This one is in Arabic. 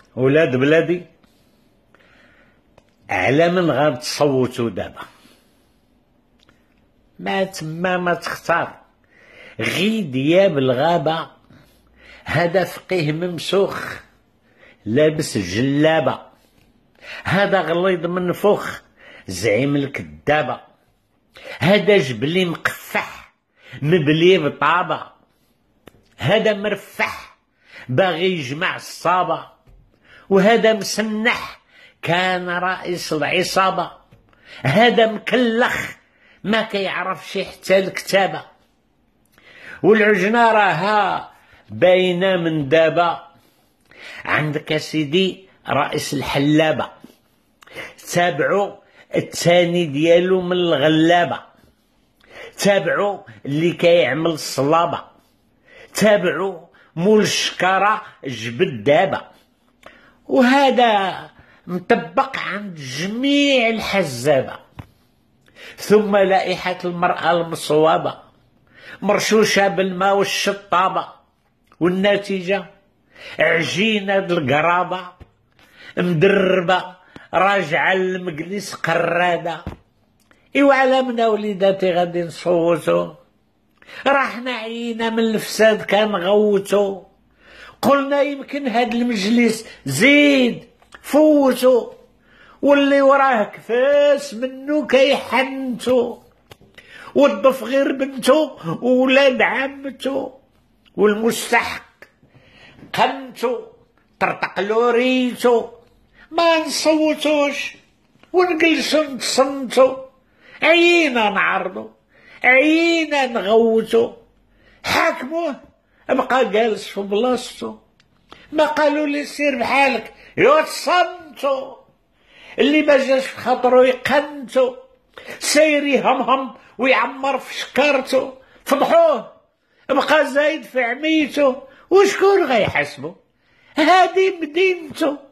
ولاد بلادي، على من غتصوتوا دابا؟ ما تما ما تختار غي دياب الغابة، هذا فقيه ممسوخ لابس جلابة، هذا غليظ منفوخ زعيم الكدابة، هذا جبلي مقفح مبلي بطابة، هذا مرفح باغي يجمع الصابة، وهذا مسنح كان رئيس العصابة، هذا مكلخ ما كيعرفش حتى الكتابة، والعجنة راها باينة من دابا. عندك سيدي رئيس الحلابة، تابعوا الثاني ديالو من الغلابة، تابعوا اللي كيعمل الصلابة، تابعوا مول الشكارة جبد دابة، وهذا مطبق عند جميع الحزابة. ثم لائحة المرأة المصوابة مرشوشة بالماء والشطابة، والنتيجة عجينة القرابة مدربة راجعة للمجلس قرادة. إيوا على من وليداتي غادي نصوتو؟ راحنا عينا من الفساد كنغوتو، قلنا يمكن هاد المجلس زيد فوتو، واللي وراه كفاس منو كيحنتو، والضف غير بنتو وولاد عمتو، والمستحق قنتو طرطقلو ريتو، ما نصوتوش ونجلسو نتصنتو، عيينا نعرضو عيينا نغوتو، حاكموه بقى جالس في بلاصتو، ما قالوا لي سير بحالك يا تصنتو، اللي ما جاش في خاطرو يقنتو، سير يهمهم ويعمر في شكارتو، فضحوه بقى زايد في عميتو، وشكون غيحاسبو؟ هادي مدينتو.